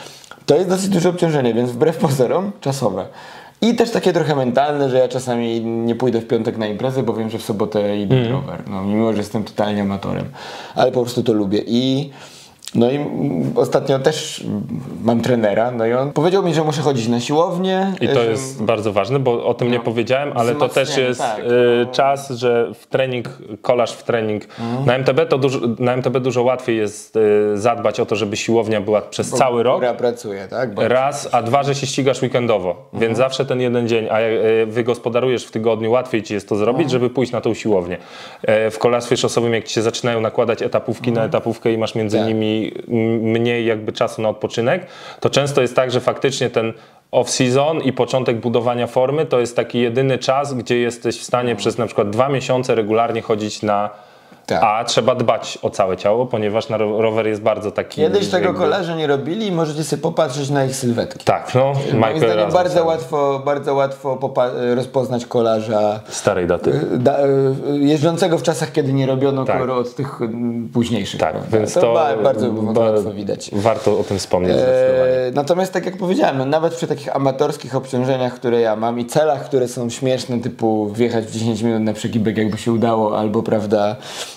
to jest dosyć duże obciążenie, więc wbrew pozorom czasowe. I też takie trochę mentalne, że ja czasami nie pójdę w piątek na imprezę, bo wiem, że w sobotę idę mm. rower. No, mimo, że jestem totalnie amatorem. Ale po prostu to lubię. I no i ostatnio też mam trenera, no i on powiedział mi, że muszę chodzić na siłownię. I to że... jest bardzo ważne, bo o tym no, nie powiedziałem, ale to też jest tak, y, no. czas, że w trening, kolarz w trening. Mhm. Na M T B to dużo, na M T B dużo łatwiej jest y, zadbać o to, żeby siłownia była przez bo cały rok. Ja pracuję, tak? Bo raz, a dwa, że się ścigasz weekendowo, mhm. więc zawsze ten jeden dzień, a jak y, wygospodarujesz w tygodniu, łatwiej ci jest to zrobić, mhm. żeby pójść na tą siłownię. Y, w kolarstwie szosowym, jak ci się zaczynają nakładać etapówki mhm. na etapówkę i masz między tak. nimi mniej jakby czasu na odpoczynek, to często jest tak, że faktycznie ten off-season i początek budowania formy to jest taki jedyny czas, gdzie jesteś w stanie przez na przykład dwa miesiące regularnie chodzić na tak. A trzeba dbać o całe ciało, ponieważ na rower jest bardzo taki... Kiedyś tego jakby... kolarze nie robili i możecie sobie popatrzeć na ich sylwetki. Tak, no. Moim zdaniem bardzo łatwo, bardzo łatwo rozpoznać kolarza starej daty. Da, jeżdżącego w czasach, kiedy nie robiono tak. koloru od tych późniejszych. Tak, prawda? Więc to, to bardzo ba, łatwo widać. Warto o tym wspomnieć zdecydowanie. E, natomiast tak jak powiedziałem, no, nawet przy takich amatorskich obciążeniach, które ja mam i celach, które są śmieszne, typu wjechać w dziesięć minut na przegibek, jakby się udało, albo prawda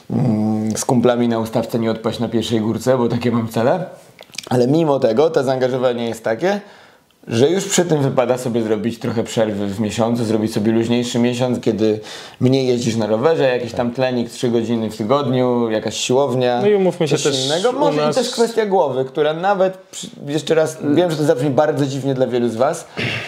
z kumplami na ustawce nie odpaść na pierwszej górce, bo takie mam cele. Ale mimo tego to zaangażowanie jest takie, że już przy tym wypada sobie zrobić trochę przerwy w miesiącu, zrobić sobie luźniejszy miesiąc, kiedy mniej jeździsz na rowerze, jakiś tam tlenik trzy godziny w tygodniu, jakaś siłownia. No i umówmy się też innego. Może nas... i też kwestia głowy, która nawet, jeszcze raz, wiem, że to zabrzmi bardzo dziwnie dla wielu z was,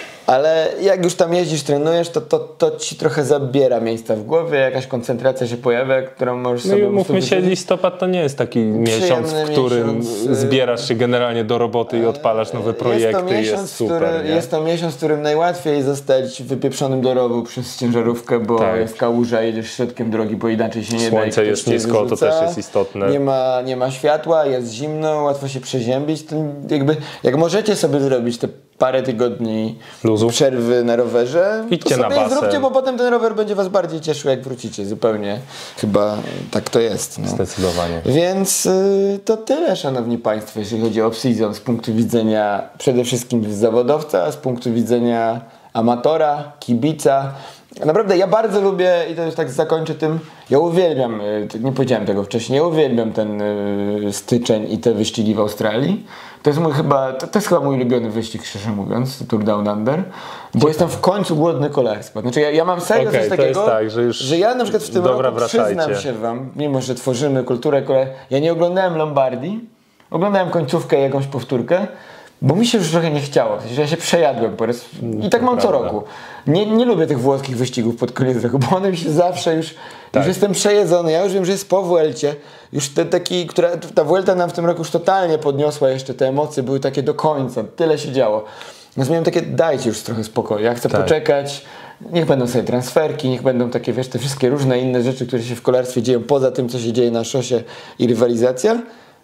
ale jak już tam jeździsz, trenujesz, to, to, to ci trochę zabiera miejsca w głowie, jakaś koncentracja się pojawia, którą możesz no sobie... No i umówmy się, listopad to nie jest taki miesiąc, w którym miesiąc, zbierasz się generalnie do roboty i odpalasz nowe projekty. Jest to miesiąc, jest super, który, jest to miesiąc, w którym najłatwiej zostać wypieprzonym do rowu przez ciężarówkę, bo tak. jest kałuża, jedziesz środkiem drogi, bo inaczej się nie da. Słońce jest nisko, wyrzuca, to też jest istotne. Nie ma, nie ma światła, jest zimno, łatwo się przeziębić. To jakby, jak możecie sobie zrobić te parę tygodni Luzu. przerwy na rowerze, idźcie to sobie na basen. Zróbcie, bo potem ten rower będzie was bardziej cieszył, jak wrócicie. Zupełnie chyba tak to jest. No. Zdecydowanie. Więc y, to tyle, szanowni państwo, jeśli chodzi o off-season z punktu widzenia przede wszystkim zawodowca, z punktu widzenia amatora, kibica. Naprawdę ja bardzo lubię, i to już tak zakończę tym, ja uwielbiam, nie powiedziałem tego wcześniej, ja uwielbiam ten y, styczeń i te wyścigi w Australii. To jest mój chyba, to, to jest chyba mój ulubiony wyścig, szczerze mówiąc, Tour Down Under, bo jestem w końcu głodny kolarstwa. Znaczy ja, ja mam serio okay, coś takiego, tak, że, już że ja na przykład w tym dobra, roku przyznam się wam, mimo że tworzymy kulturę, ja nie oglądałem Lombardii, oglądałem końcówkę i jakąś powtórkę, bo mi się już trochę nie chciało, że ja się przejadłem po raz i tak mam co roku. Nie, nie lubię tych włoskich wyścigów pod koniec roku, bo one mi się zawsze już, tak. już jestem przejedzony, ja już wiem, że jest po Vuelcie, już te taki, która, ta Vuelta nam w tym roku już totalnie podniosła jeszcze te emocje, były takie do końca, tyle się działo. Więc miałem takie, dajcie już trochę spokoju, ja chcę tak. poczekać, niech będą sobie transferki, niech będą takie, wiesz, te wszystkie różne inne rzeczy, które się w kolarstwie dzieją, poza tym, co się dzieje na szosie i rywalizacja.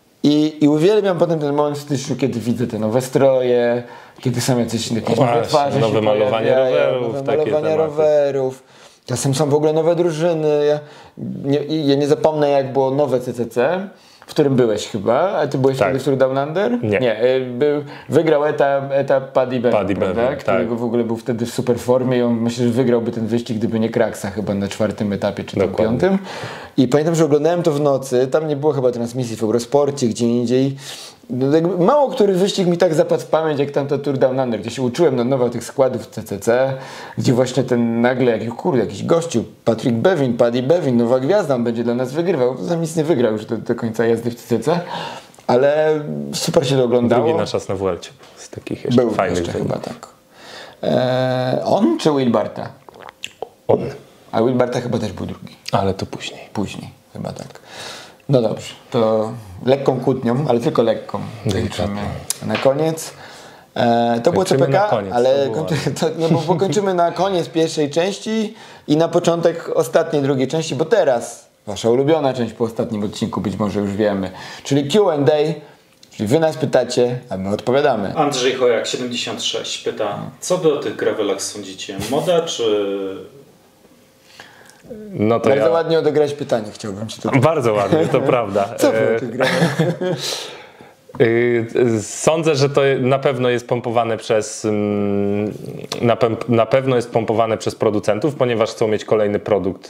I, I uwielbiam potem ten moment w styczniu, kiedy widzę te nowe stroje, kiedy są jacyś jakieś nowe twarze, nowe malowanie rowerów, nowe malowania rowerów. Czasem są w ogóle nowe drużyny. Ja nie, ja nie zapomnę, jak było nowe C C C, w którym byłeś chyba, a ty byłeś tak. wtedy w Tour Down Under? Nie. Nie. Był, wygrał etap, etap Paddy Bevin, prawda? Którego tak. w ogóle był wtedy w super formie i on myślę, że wygrałby ten wyścig, gdyby nie Kraksa chyba na czwartym etapie, czy tam piątym. I pamiętam, że oglądałem to w nocy, tam nie było chyba transmisji w Eurosporcie, gdzie indziej. Mało który wyścig mi tak zapadł w pamięć, jak tamto Tour Down Under, gdzie się uczyłem na nowo tych składów C C C, gdzie właśnie ten nagle, jakiś, kurde, jakiś gościu, Patrick Bevin, Paddy Bevin, nowa gwiazda, on będzie dla nas wygrywał. Tam nic nie wygrał już do, do końca jazdy w C C C, ale super się to oglądało. Drugi na czas na Vuelcie, z takich jeszcze Był fajnych jeszcze chyba tak. Eee, on czy Will Barta? On. A Will Barta chyba też był drugi. Ale to później. Później, chyba tak. No dobrze, to lekką kłótnią, ale tylko lekką. Kończymy na koniec. E, to było C P K, koniec, ale to było... to, no bo, bo kończymy na koniec pierwszej części i na początek ostatniej drugiej części, bo teraz wasza ulubiona część po ostatnim odcinku być może już wiemy, czyli Q and A, czyli wy nas pytacie, a my odpowiadamy. Andrzej Chojak siedemdziesiąt sześć pyta, co wy o tych gravelach sądzicie? Moda czy... No to Bardzo ja... ładnie odegrać pytanie, chciałbym ci tutaj. Bardzo ładnie, to prawda. Co wy o tych gravelach? Sądzę, że to na pewno jest pompowane przez na, pe na pewno jest pompowane przez producentów, ponieważ chcą mieć kolejny produkt,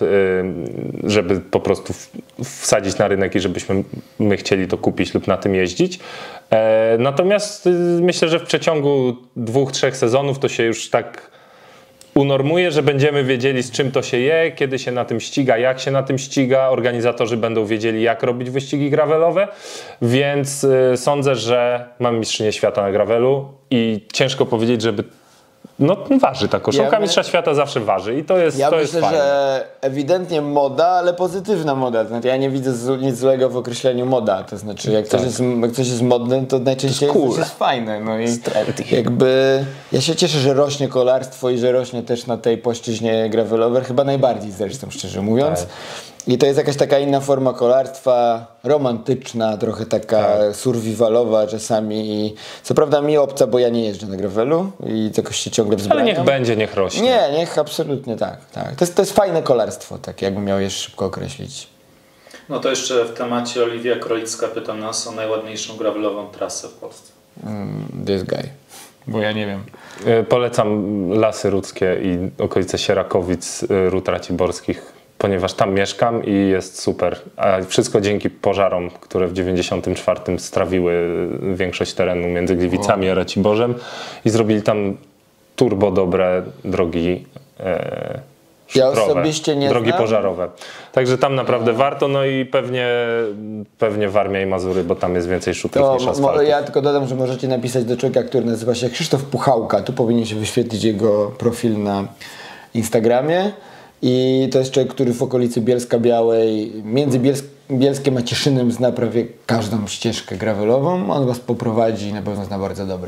żeby po prostu wsadzić na rynek i żebyśmy my chcieli to kupić lub na tym jeździć. Natomiast myślę, że w przeciągu dwóch, trzech sezonów to się już tak unormuje, że będziemy wiedzieli, z czym to się je, kiedy się na tym ściga, jak się na tym ściga. Organizatorzy będą wiedzieli, jak robić wyścigi gravelowe, więc y, sądzę, że mamy mistrzynię świata na gravelu i ciężko powiedzieć, żeby no waży ta koszulka. Ja mistrza świata zawsze waży i to jest Ja to myślę, jest fajne. że ewidentnie moda, ale pozytywna moda. To znaczy, ja nie widzę z, nic złego w określeniu moda. To znaczy, jak, tak. coś, jest, jak coś jest modne, to najczęściej to jest, cool. jest, jest fajne. No i jakby ja się cieszę, że rośnie kolarstwo i że rośnie też na tej płaszczyźnie gravelowej, chyba najbardziej zresztą, szczerze mówiąc. Tak. I to jest jakaś taka inna forma kolarstwa, romantyczna, trochę taka tak. survivalowa czasami. I co prawda mi obca, bo ja nie jeżdżę na gravelu i jakoś się ciągle wzbraniam. Ale niech będzie, niech rośnie. Nie, niech absolutnie tak. tak. To, jest, to jest fajne kolarstwo, tak jakbym miał je szybko określić. No to jeszcze w temacie Oliwia Krolicka pyta nas o najładniejszą gravelową trasę w Polsce. Mm, this guy. Bo ja nie wiem. Polecam Lasy Rudzkie i okolice Sierakowic, Ród Raciborskich, ponieważ tam mieszkam i jest super. A wszystko dzięki pożarom, które w dziewięćdziesiątym czwartym strawiły większość terenu między Gliwicami a Raciborzem i zrobili tam turbo dobre drogi e, ja osobiście nie drogi znam. pożarowe. Także tam naprawdę no. warto, no i pewnie, pewnie Warmia i Mazury, bo tam jest więcej szupów niż asfaltów. Ja tylko dodam, że możecie napisać do człowieka, który nazywa się Krzysztof Puchałka. Tu powinien się wyświetlić jego profil na Instagramie. I to jest człowiek, który w okolicy Bielska Białej, między Bielsk Bielskiem a Cieszynem zna prawie każdą ścieżkę gravelową. On was poprowadzi i na pewno zna bardzo dobre.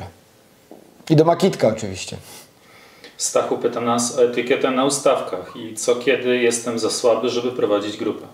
I do Makitka oczywiście. Stachu pyta nas o etykietę na ustawkach i co kiedy jestem za słaby, żeby prowadzić grupę.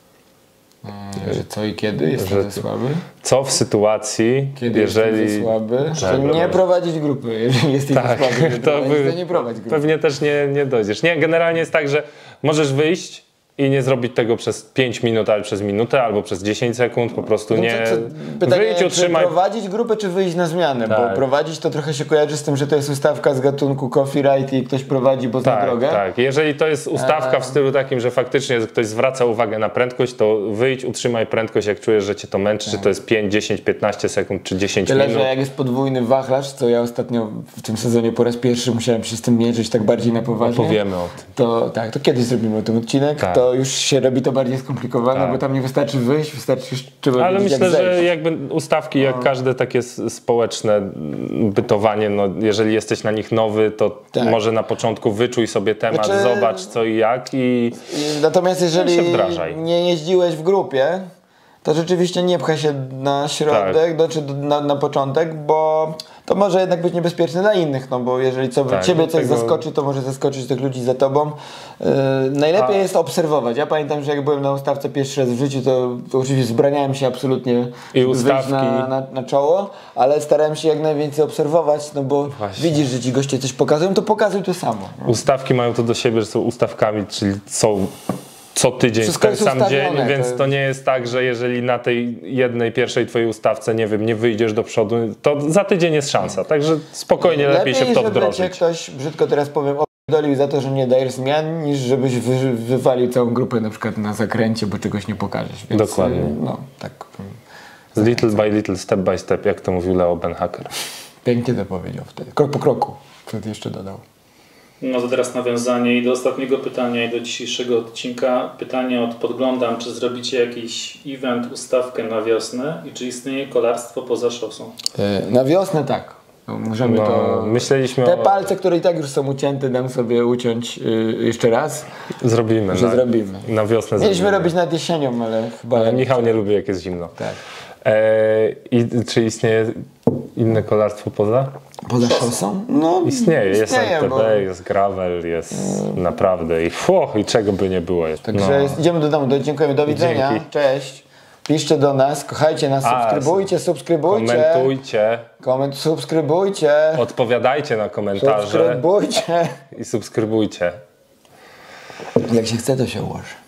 Hmm, że co i kiedy jestem że za słaby? Co w sytuacji, kiedy jeżeli... jestem za słaby? To nie prowadzić grupy, jeżeli jesteś tak, za słaby, to, by, to nie prowadź grupy. Pewnie też nie, nie dojdziesz. Nie, generalnie jest tak, że możesz wyjść i nie zrobić tego przez pięć minut, ale przez minutę, albo przez dziesięć sekund, po prostu nie... No to, to pytanie, wyjdź, czy utrzymaj... prowadzić grupę, czy wyjść na zmianę, tak. bo prowadzić to trochę się kojarzy z tym, że to jest ustawka z gatunku coffee ride i ktoś prowadzi, bo zna tak, drogę. Tak, jeżeli to jest ustawka w stylu takim, że faktycznie ktoś zwraca uwagę na prędkość, to wyjdź, utrzymaj prędkość, jak czujesz, że cię to męczy, tak. czy to jest pięć, dziesięć, piętnaście sekund, czy dziesięć Tyle, minut. że jak jest podwójny wachlarz, co ja ostatnio w tym sezonie po raz pierwszy musiałem się z tym mierzyć tak bardziej na poważnie. Powiemy o tym. To tak, to kiedyś zrobimy o tym odcinek, tak. to już się robi to bardziej skomplikowane, tak. bo tam nie wystarczy wyjść, wystarczy trzeba Ale wiedzieć, myślę, jak że jakby ustawki, jak no. każde takie społeczne bytowanie, no jeżeli jesteś na nich nowy, to tak. może na początku wyczuj sobie temat, znaczy... zobacz co i jak i natomiast jeżeli nie jeździłeś w grupie, to rzeczywiście nie pchaj się na środek, tak. do, czy na, na początek, bo to może jednak być niebezpieczne dla innych, no bo jeżeli co, tak, ciebie coś tego... zaskoczy, to może zaskoczyć tych ludzi za tobą. Yy, najlepiej A. jest obserwować. Ja pamiętam, że jak byłem na ustawce pierwszy raz w życiu, to, to oczywiście zbraniałem się absolutnie I ustawki. Na, na, na czoło, ale starałem się jak najwięcej obserwować, no bo Właśnie. widzisz, że ci goście coś pokazują, to pokazuj to samo. No. Ustawki mają to do siebie, że są ustawkami, czyli są co tydzień w ten sam dzień, więc to... to nie jest tak, że jeżeli na tej jednej, pierwszej twojej ustawce, nie wiem, nie wyjdziesz do przodu, to za tydzień jest szansa, także spokojnie lepiej, lepiej się w to wdrożyć. Lepiej, ktoś, brzydko teraz powiem, opierdolił za to, że nie dajesz zmian, niż żebyś wy, wywalił całą grupę na przykład na zakręcie, bo czegoś nie pokażesz. Więc, Dokładnie. No, tak. Little by little, step by step, jak to mówił Leo Benhacker. Pięknie to powiedział wtedy. Krok po kroku. Wtedy jeszcze dodał. No to teraz nawiązanie i do ostatniego pytania i do dzisiejszego odcinka. Pytanie od Podglądam, czy zrobicie jakiś event, ustawkę na wiosnę i czy istnieje kolarstwo poza szosą? Yy, na wiosnę tak. No, możemy no, to... Myśleliśmy Te o... palce, które i tak już są ucięte, dam sobie uciąć yy, jeszcze raz. Zrobimy. Że na, zrobimy. Na wiosnę Mieliśmy zrobimy. robić nad jesienią, ale chyba... Ale Michał nie lubi, jak jest zimno. Tak. E, I czy istnieje inne kolarstwo poza? Poza szosą? No, istnieje. Jest istnieje, M T B, bo... jest gravel, jest hmm. naprawdę i, fu, i czego by nie było. Także no. jest, idziemy do domu, do, dziękujemy, do widzenia, Dzięki. Cześć. Piszcie do nas, kochajcie nas, A, subskrybujcie, subskrybujcie. Komentujcie. Koment, subskrybujcie. Odpowiadajcie na komentarze. Subskrybujcie. I subskrybujcie. Jak się chce, to się ułoży.